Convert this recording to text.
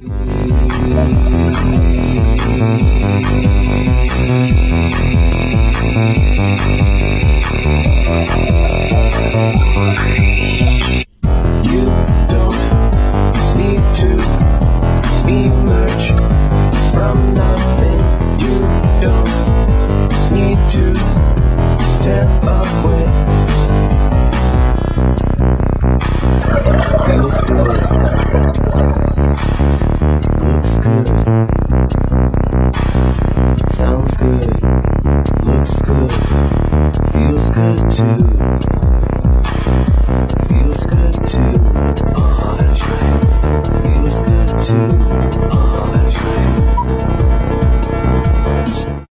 You don't need to emerge from nothing. You don't need to step up with. Feels good. Looks good. Sounds good. Looks good. Feels good too.